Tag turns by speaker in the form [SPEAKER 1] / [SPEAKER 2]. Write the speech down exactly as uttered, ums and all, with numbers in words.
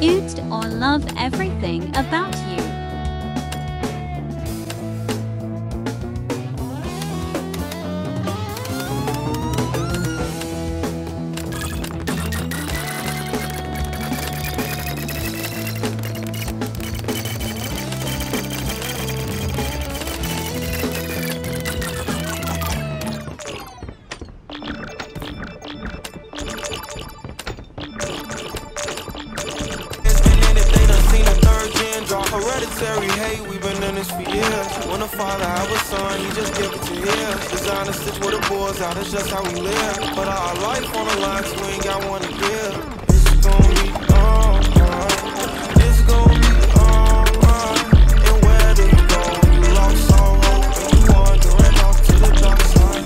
[SPEAKER 1] Oot or love everything about you.
[SPEAKER 2] Hereditary hate, we've been in this for years. When a father have a son, he just give it to him. Designer stitch with the boys out, that's just how we live. But our life on the line, so we ain't got one to give. It's gonna be alright. It's gonna be alright. And where do you go when you lost all hope and you wandering off to the dark side?